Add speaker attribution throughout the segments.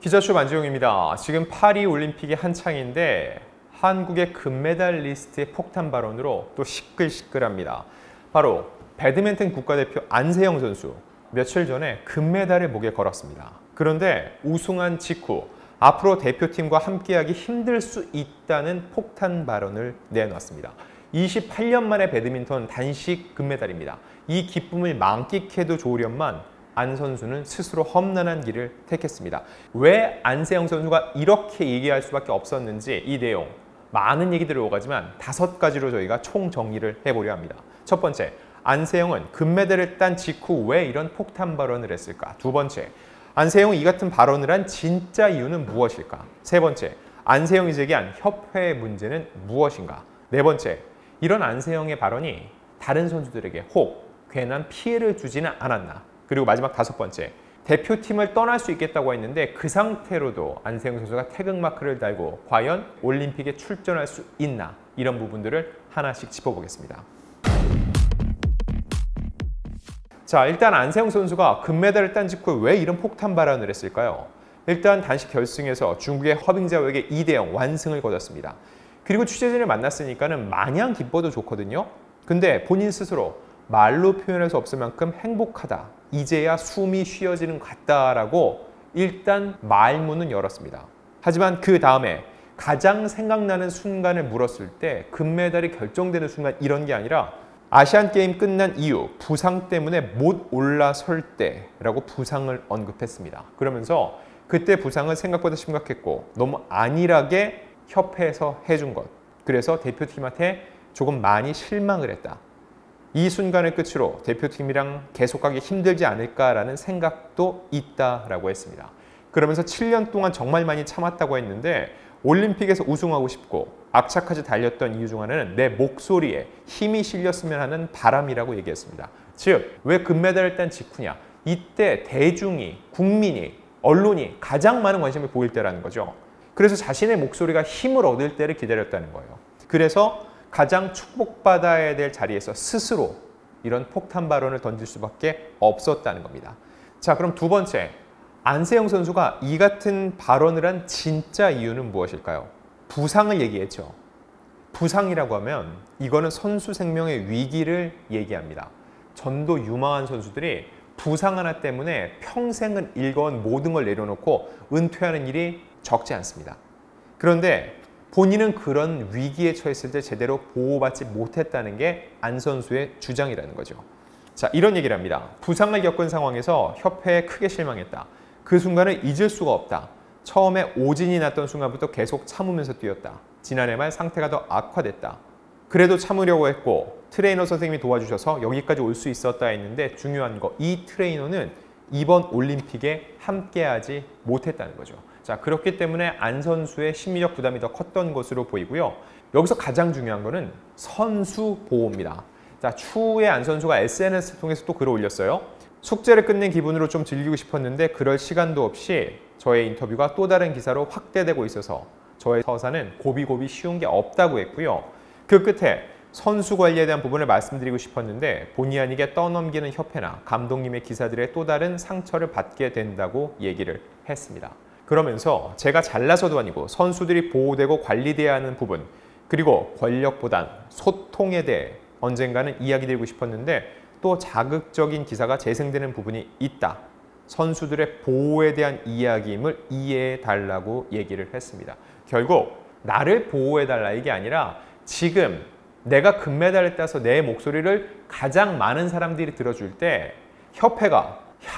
Speaker 1: 기자쇼 만지용입니다. 지금 파리 올림픽이 한창인데 한국의 금메달 리스트의 폭탄 발언으로 또 시끌시끌합니다. 바로 배드민턴 국가대표 안세영 선수 며칠 전에 금메달을 목에 걸었습니다. 그런데 우승한 직후 앞으로 대표팀과 함께하기 힘들 수 있다는 폭탄 발언을 내놨습니다. 28년 만에 배드민턴 단식 금메달입니다. 이 기쁨을 만끽해도 좋으련만 안 선수는 스스로 험난한 길을 택했습니다. 왜 안세영 선수가 이렇게 얘기할 수밖에 없었는지 이 내용 많은 얘기들이 오가지만 5가지로 저희가 총정리를 해보려 합니다. 첫 번째, 안세영은 금메달을 딴 직후 왜 이런 폭탄 발언을 했을까? 두 번째, 안세영이 이 같은 발언을 한 진짜 이유는 무엇일까? 세 번째, 안세영이 제기한 협회의 문제는 무엇인가? 네 번째, 이런 안세영의 발언이 다른 선수들에게 혹 괜한 피해를 주지는 않았나? 그리고 마지막 5번째, 대표팀을 떠날 수 있겠다고 했는데 그 상태로도 안세영 선수가 태극마크를 달고 과연 올림픽에 출전할 수 있나? 이런 부분들을 하나씩 짚어보겠습니다. 자, 일단 안세영 선수가 금메달을 딴 직후 왜 이런 폭탄 발언을 했을까요? 일단 단식 결승에서 중국의 허빙자오에게 2대0 완승을 거뒀습니다. 그리고 취재진을 만났으니까는 마냥 기뻐도 좋거든요. 근데 본인 스스로 말로 표현할 수 없을 만큼 행복하다. 이제야 숨이 쉬어지는 것 같다라고 일단 말문은 열었습니다. 하지만 그 다음에 가장 생각나는 순간을 물었을 때 금메달이 결정되는 순간 이런 게 아니라 아시안게임 끝난 이후 부상 때문에 못 올라설 때라고 부상을 언급했습니다. 그러면서 그때 부상은 생각보다 심각했고 너무 안일하게 협회에서 해준 것. 그래서 대표팀한테 조금 많이 실망을 했다. 이 순간을 끝으로 대표팀이랑 계속하기 힘들지 않을까라는 생각도 있다라고 했습니다. 그러면서 7년 동안 정말 많이 참았다고 했는데 올림픽에서 우승하고 싶고 악착같이 달렸던 이유 중 하나는 내 목소리에 힘이 실렸으면 하는 바람이라고 얘기했습니다. 즉, 왜 금메달을 딴 직후냐? 이때 대중이, 국민이, 언론이 가장 많은 관심을 보일 때라는 거죠. 그래서 자신의 목소리가 힘을 얻을 때를 기다렸다는 거예요. 그래서 가장 축복받아야 될 자리에서 스스로 이런 폭탄 발언을 던질 수밖에 없었다는 겁니다. 자, 그럼 두 번째, 안세영 선수가 이 같은 발언을 한 진짜 이유는 무엇일까요? 부상을 얘기했죠. 부상이라고 하면 이거는 선수 생명의 위기를 얘기합니다. 전도 유망한 선수들이 부상 하나 때문에 평생을 일궈온 모든 걸 내려놓고 은퇴하는 일이 적지 않습니다. 그런데 본인은 그런 위기에 처했을 때 제대로 보호받지 못했다는 게 안 선수의 주장이라는 거죠. 자, 이런 얘기를 합니다. 부상을 겪은 상황에서 협회에 크게 실망했다. 그 순간을 잊을 수가 없다. 처음에 오진이 났던 순간부터 계속 참으면서 뛰었다. 지난해 말 상태가 더 악화됐다. 그래도 참으려고 했고 트레이너 선생님이 도와주셔서 여기까지 올 수 있었다 했는데 중요한 거, 이 트레이너는 이번 올림픽에 함께하지 못했다는 거죠. 자, 그렇기 때문에 안 선수의 심리적 부담이 더 컸던 것으로 보이고요. 여기서 가장 중요한 거는 선수 보호입니다. 자, 추후에 안 선수가 SNS를 통해서 또 글을 올렸어요. 숙제를 끝낸 기분으로 좀 즐기고 싶었는데 그럴 시간도 없이 저의 인터뷰가 또 다른 기사로 확대되고 있어서 저의 서사는 고비고비 쉬운 게 없다고 했고요. 그 끝에 선수 관리에 대한 부분을 말씀드리고 싶었는데 본의 아니게 떠넘기는 협회나 감독님의 기사들의 또 다른 상처를 받게 된다고 얘기를 했습니다. 그러면서 제가 잘나서도 아니고 선수들이 보호되고 관리돼야 하는 부분, 그리고 권력보단 소통에 대해 언젠가는 이야기 드리고 싶었는데 또 자극적인 기사가 재생되는 부분이 있다. 선수들의 보호에 대한 이야기임을 이해해 달라고 얘기를 했습니다. 결국 나를 보호해 달라 이게 아니라 지금 내가 금메달을 따서 내 목소리를 가장 많은 사람들이 들어줄 때 협회가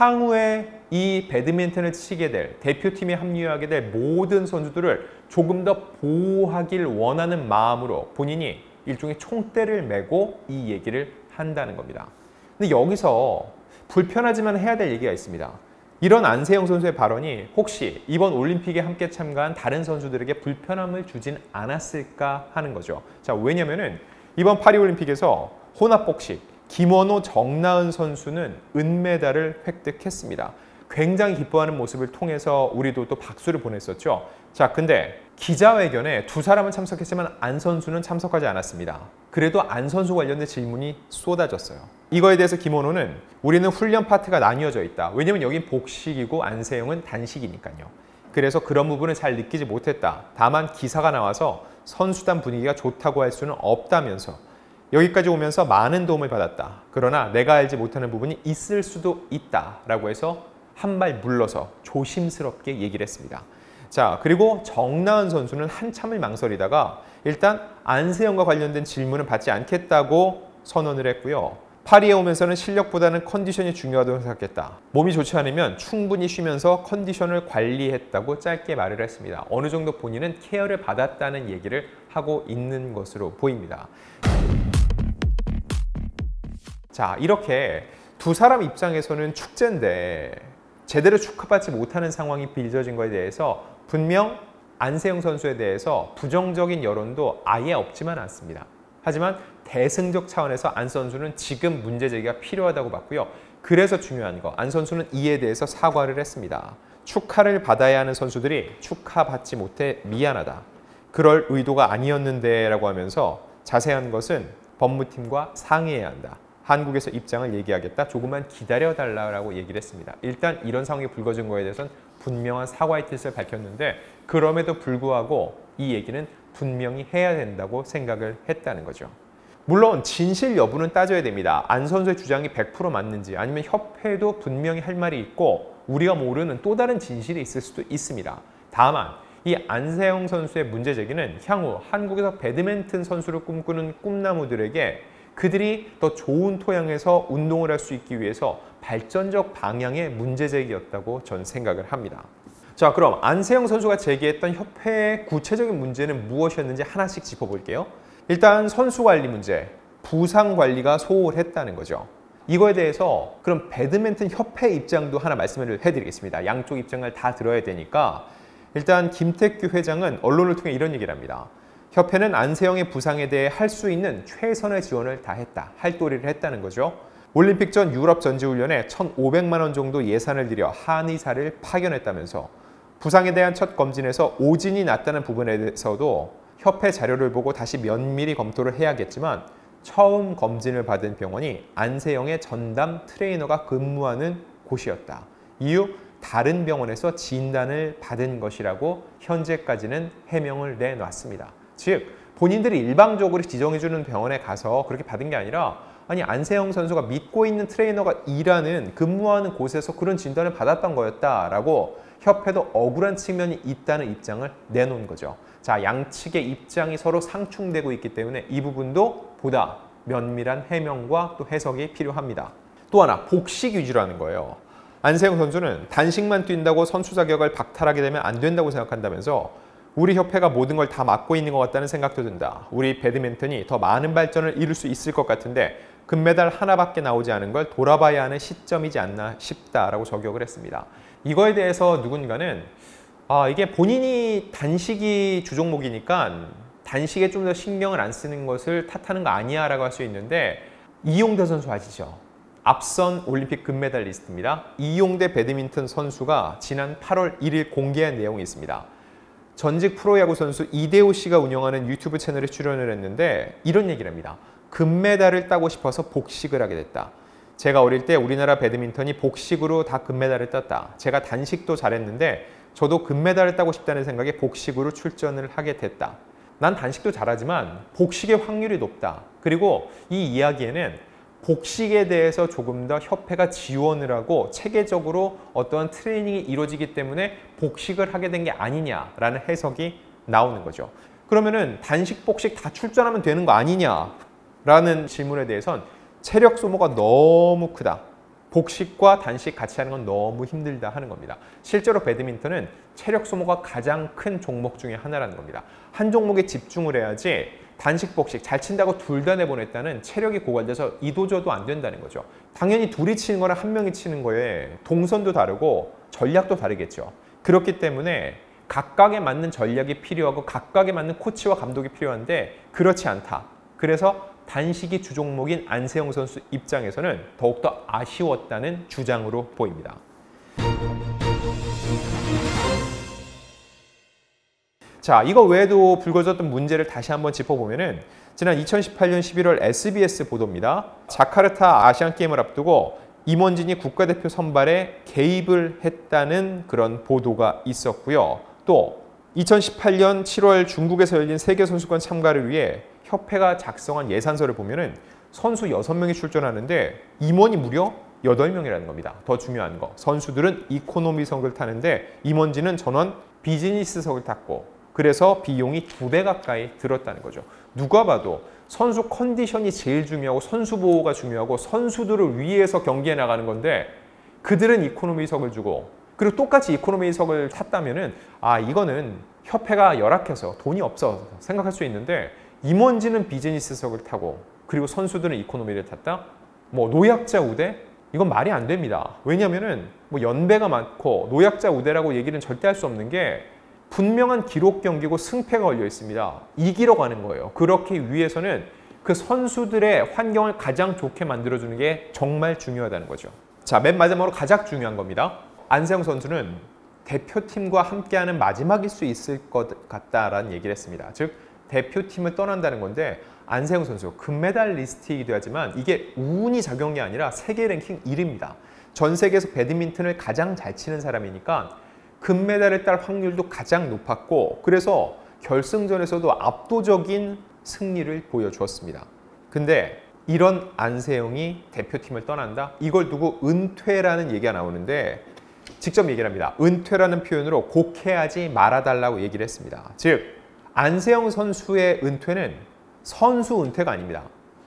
Speaker 1: 향후에 이 배드민턴을 치게 될 대표팀에 합류하게 될 모든 선수들을 조금 더 보호하길 원하는 마음으로 본인이 일종의 총대를 메고 이 얘기를 한다는 겁니다. 근데 여기서 불편하지만 해야 될 얘기가 있습니다. 이런 안세영 선수의 발언이 혹시 이번 올림픽에 함께 참가한 다른 선수들에게 불편함을 주진 않았을까 하는 거죠. 자, 왜냐면은 이번 파리올림픽에서 혼합복식 김원호, 정나은 선수는 은메달을 획득했습니다. 굉장히 기뻐하는 모습을 통해서 우리도 또 박수를 보냈었죠. 자, 근데 기자회견에 두 사람은 참석했지만 안 선수는 참석하지 않았습니다. 그래도 안 선수 관련된 질문이 쏟아졌어요. 이거에 대해서 김원호는 우리는 훈련 파트가 나뉘어져 있다. 왜냐면 여긴 복식이고 안세영은 단식이니까요. 그래서 그런 부분은 잘 느끼지 못했다. 다만 기사가 나와서 선수단 분위기가 좋다고 할 수는 없다면서 여기까지 오면서 많은 도움을 받았다. 그러나 내가 알지 못하는 부분이 있을 수도 있다라고 해서 한 발 물러서 조심스럽게 얘기를 했습니다. 자, 그리고 정나은 선수는 한참을 망설이다가 일단 안세영과 관련된 질문은 받지 않겠다고 선언을 했고요. 파리에 오면서는 실력보다는 컨디션이 중요하다고 생각했다. 몸이 좋지 않으면 충분히 쉬면서 컨디션을 관리했다고 짧게 말을 했습니다. 어느 정도 본인은 케어를 받았다는 얘기를 하고 있는 것으로 보입니다. 자, 이렇게 두 사람 입장에서는 축제인데 제대로 축하받지 못하는 상황이 빚어진 것에 대해서 분명 안세영 선수에 대해서 부정적인 여론도 아예 없지만 않습니다. 하지만 대승적 차원에서 안 선수는 지금 문제 제기가 필요하다고 봤고요. 그래서 중요한 거, 안 선수는 이에 대해서 사과를 했습니다. 축하를 받아야 하는 선수들이 축하받지 못해 미안하다. 그럴 의도가 아니었는데 라고 하면서 자세한 것은 법무팀과 상의해야 한다. 한국에서 입장을 얘기하겠다. 조금만 기다려달라고 얘기를 했습니다. 일단 이런 상황이 불거진 거에 대해서는 분명한 사과의 뜻을 밝혔는데 그럼에도 불구하고 이 얘기는 분명히 해야 된다고 생각을 했다는 거죠. 물론 진실 여부는 따져야 됩니다. 안 선수의 주장이 100% 맞는지 아니면 협회도 분명히 할 말이 있고 우리가 모르는 또 다른 진실이 있을 수도 있습니다. 다만 이 안세영 선수의 문제 제기는 향후 한국에서 배드민턴 선수를 꿈꾸는 꿈나무들에게 그들이 더 좋은 토양에서 운동을 할 수 있기 위해서 발전적 방향의 문제 제기였다고 저는 생각을 합니다. 자, 그럼 안세영 선수가 제기했던 협회의 구체적인 문제는 무엇이었는지 하나씩 짚어볼게요. 일단 선수 관리 문제, 부상 관리가 소홀했다는 거죠. 이거에 대해서 그럼 배드민턴 협회 입장도 하나 말씀을 해드리겠습니다. 양쪽 입장을 다 들어야 되니까 일단 김택규 회장은 언론을 통해 이런 얘기를 합니다. 협회는 안세영의 부상에 대해 할 수 있는 최선의 지원을 다했다. 할도리를 했다는 거죠. 올림픽 전 유럽 전지훈련에 1,500만 원 정도 예산을 들여 한의사를 파견했다면서 부상에 대한 첫 검진에서 오진이 났다는 부분에 대해서도 협회 자료를 보고 다시 면밀히 검토를 해야겠지만 처음 검진을 받은 병원이 안세영의 전담 트레이너가 근무하는 곳이었다. 이후 다른 병원에서 진단을 받은 것이라고 현재까지는 해명을 내놨습니다. 즉 본인들이 일방적으로 지정해주는 병원에 가서 그렇게 받은 게 아니라 아니 안세영 선수가 믿고 있는 트레이너가 일하는 근무하는 곳에서 그런 진단을 받았던 거였다라고 협회도 억울한 측면이 있다는 입장을 내놓은 거죠. 자, 양측의 입장이 서로 상충되고 있기 때문에 이 부분도 보다 면밀한 해명과 또 해석이 필요합니다. 또 하나 복식 위주로 하는 거예요. 안세영 선수는 단식만 뛴다고 선수 자격을 박탈하게 되면 안 된다고 생각한다면서 우리 협회가 모든 걸 다 맡고 있는 것 같다는 생각도 든다. 우리 배드민턴이 더 많은 발전을 이룰 수 있을 것 같은데 금메달 하나밖에 나오지 않은 걸 돌아봐야 하는 시점이지 않나 싶다라고 저격을 했습니다. 이거에 대해서 누군가는 이게 본인이 단식이 주종목이니까 단식에 좀 더 신경을 안 쓰는 것을 탓하는 거 아니야 라고 할 수 있는데 이용대 선수 아시죠? 앞선 올림픽 금메달리스트입니다. 이용대 배드민턴 선수가 지난 8월 1일 공개한 내용이 있습니다. 전직 프로야구 선수 이대호 씨가 운영하는 유튜브 채널에 출연을 했는데 이런 얘기를 합니다. 금메달을 따고 싶어서 복식을 하게 됐다. 제가 어릴 때 우리나라 배드민턴이 복식으로 다 금메달을 땄다. 제가 단식도 잘했는데 저도 금메달을 따고 싶다는 생각에 복식으로 출전을 하게 됐다. 난 단식도 잘하지만 복식의 확률이 높다. 그리고 이 이야기에는 복식에 대해서 조금 더 협회가 지원을 하고 체계적으로 어떠한 트레이닝이 이루어지기 때문에 복식을 하게 된 게 아니냐라는 해석이 나오는 거죠. 그러면은 단식, 복식 다 출전하면 되는 거 아니냐라는 질문에 대해선 체력 소모가 너무 크다. 복식과 단식 같이 하는 건 너무 힘들다 하는 겁니다. 실제로 배드민턴은 체력 소모가 가장 큰 종목 중에 하나라는 겁니다. 한 종목에 집중을 해야지 단식, 복식 잘 친다고 둘 다 내보냈다는 체력이 고갈돼서 이도저도 안 된다는 거죠. 당연히 둘이 치는 거랑 한 명이 치는 거에 동선도 다르고 전략도 다르겠죠. 그렇기 때문에 각각에 맞는 전략이 필요하고 각각에 맞는 코치와 감독이 필요한데 그렇지 않다. 그래서 단식이 주종목인 안세영 선수 입장에서는 더욱더 아쉬웠다는 주장으로 보입니다. 자, 이거 외에도 불거졌던 문제를 다시 한번 짚어보면은 지난 2018년 11월 SBS 보도입니다. 자카르타 아시안게임을 앞두고 임원진이 국가대표 선발에 개입을 했다는 그런 보도가 있었고요. 또 2018년 7월 중국에서 열린 세계선수권 참가를 위해 협회가 작성한 예산서를 보면은 선수 6명이 출전하는데 임원이 무려 8명이라는 겁니다. 더 중요한 거, 선수들은 이코노미석을 타는데 임원진은 전원 비즈니스석을 탔고 그래서 비용이 2배 가까이 들었다는 거죠. 누가 봐도 선수 컨디션이 제일 중요하고 선수 보호가 중요하고 선수들을 위해서 경기에 나가는 건데 그들은 이코노미석을 주고 그리고 똑같이 이코노미석을 탔다면은 이거는 협회가 열악해서 돈이 없어 생각할 수 있는데 임원진은 비즈니스석을 타고 그리고 선수들은 이코노미를 탔다? 뭐 노약자 우대? 이건 말이 안 됩니다. 왜냐면은 뭐 연배가 많고 노약자 우대라고 얘기는 절대 할 수 없는 게 분명한 기록 경기고 승패가 걸려 있습니다. 이기러 가는 거예요. 그렇게 위해서는 그 선수들의 환경을 가장 좋게 만들어주는 게 정말 중요하다는 거죠. 자, 맨 마지막으로 가장 중요한 겁니다. 안세영 선수는 대표팀과 함께하는 마지막일 수 있을 것 같다라는 얘기를 했습니다. 즉 대표팀을 떠난다는 건데 안세영 선수 금메달리스트이기도 하지만 이게 운이 작용이 아니라 세계 랭킹 1위입니다. 전 세계에서 배드민턴을 가장 잘 치는 사람이니까 금메달을 딸 확률도 가장 높았고 그래서 결승전에서도 압도적인 승리를 보여주었습니다. 근데 이런 안세영이 대표팀을 떠난다? 이걸 두고 은퇴라는 얘기가 나오는데 직접 얘기를 합니다. 은퇴라는 표현으로 곡해하지 말아달라고 얘기를 했습니다. 즉 안세영 선수의 은퇴는 선수 은퇴가 아닙니다.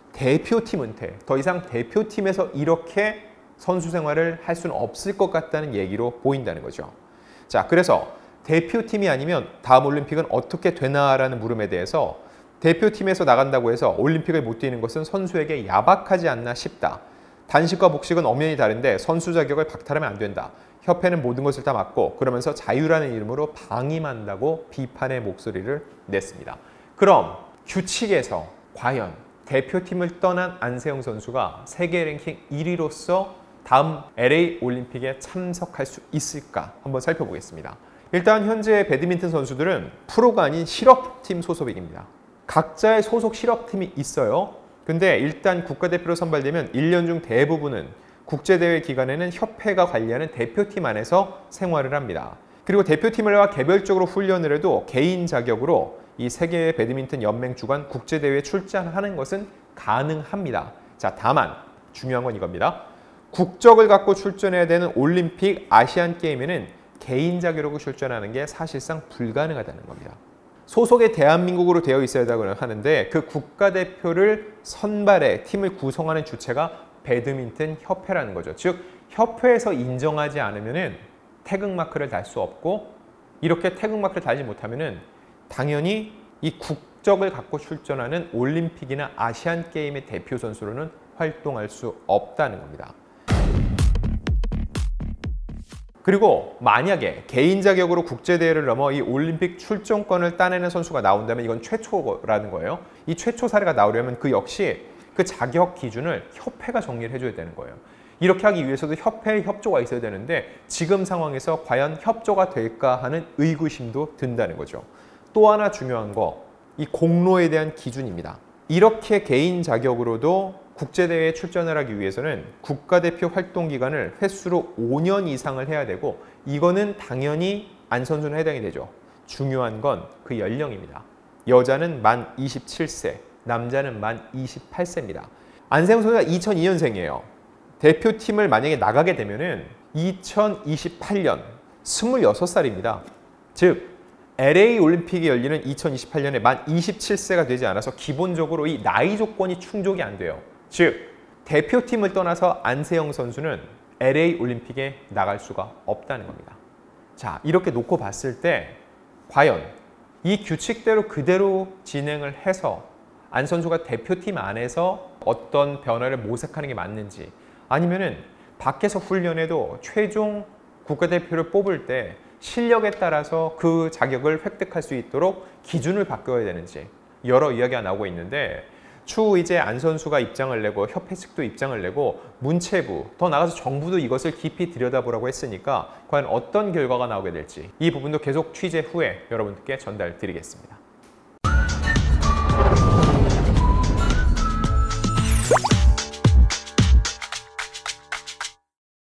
Speaker 1: 대표팀 은퇴. 더 이상 대표팀에서 이렇게 선수 생활을 할 수는 없을 것 같다는 얘기로 보인다는 거죠. 자, 그래서 대표팀이 아니면 다음 올림픽은 어떻게 되나라는 물음에 대해서 대표팀에서 나간다고 해서 올림픽을 못 뛰는 것은 선수에게 야박하지 않나 싶다. 단식과 복식은 엄연히 다른데 선수 자격을 박탈하면 안 된다. 협회는 모든 것을 다 막고 그러면서 자유라는 이름으로 방임한다고 비판의 목소리를 냈습니다. 그럼 규칙에서 과연 대표팀을 떠난 안세영 선수가 세계 랭킹 1위로서 다음 LA 올림픽에 참석할 수 있을까 한번 살펴보겠습니다. 일단 현재 배드민턴 선수들은 프로가 아닌 실업팀 소속입니다. 각자의 소속 실업팀이 있어요. 근데 일단 국가대표로 선발되면 1년 중 대부분은 국제대회 기간에는 협회가 관리하는 대표팀 안에서 생활을 합니다. 그리고 대표팀과 개별적으로 훈련을 해도 개인 자격으로 이 세계 배드민턴 연맹 주관 국제대회에 출전하는 것은 가능합니다. 자, 다만 중요한 건 이겁니다. 국적을 갖고 출전해야 되는 올림픽, 아시안 게임에는 개인 자격으로 출전하는 게 사실상 불가능하다는 겁니다. 소속의 대한민국으로 되어 있어야 하는데 그 국가대표를 선발해 팀을 구성하는 주체가 배드민턴 협회라는 거죠. 즉 협회에서 인정하지 않으면 태극마크를 달 수 없고 이렇게 태극마크를 달지 못하면 당연히 이 국적을 갖고 출전하는 올림픽이나 아시안 게임의 대표 선수로는 활동할 수 없다는 겁니다. 그리고 만약에 개인 자격으로 국제대회를 넘어 이 올림픽 출전권을 따내는 선수가 나온다면 이건 최초라는 거예요. 이 최초 사례가 나오려면 그 역시 그 자격 기준을 협회가 정리를 해줘야 되는 거예요. 이렇게 하기 위해서도 협회의 협조가 있어야 되는데 지금 상황에서 과연 협조가 될까 하는 의구심도 든다는 거죠. 또 하나 중요한 거, 이 공로에 대한 기준입니다. 이렇게 개인 자격으로도 국제대회에 출전을 하기 위해서는 국가대표 활동 기간을 횟수로 5년 이상을 해야 되고 이거는 당연히 안 선수는 해당이 되죠. 중요한 건 그 연령입니다. 여자는 만 27세, 남자는 만 28세입니다. 안세영 선수가 2002년생이에요. 대표팀을 만약에 나가게 되면은 2028년 26살입니다. 즉 LA 올림픽이 열리는 2028년에 만 27세가 되지 않아서 기본적으로 이 나이 조건이 충족이 안 돼요. 즉 대표팀을 떠나서 안세영 선수는 LA 올림픽에 나갈 수가 없다는 겁니다. 자, 이렇게 놓고 봤을 때 과연 이 규칙대로 그대로 진행을 해서 안 선수가 대표팀 안에서 어떤 변화를 모색하는 게 맞는지 아니면은 밖에서 훈련해도 최종 국가대표를 뽑을 때 실력에 따라서 그 자격을 획득할 수 있도록 기준을 바꿔야 되는지 여러 이야기가 나오고 있는데 추후 이제 안 선수가 입장을 내고 협회 측도 입장을 내고 문체부, 더 나아가서 정부도 이것을 깊이 들여다보라고 했으니까 과연 어떤 결과가 나오게 될지 이 부분도 계속 취재 후에 여러분들께 전달드리겠습니다.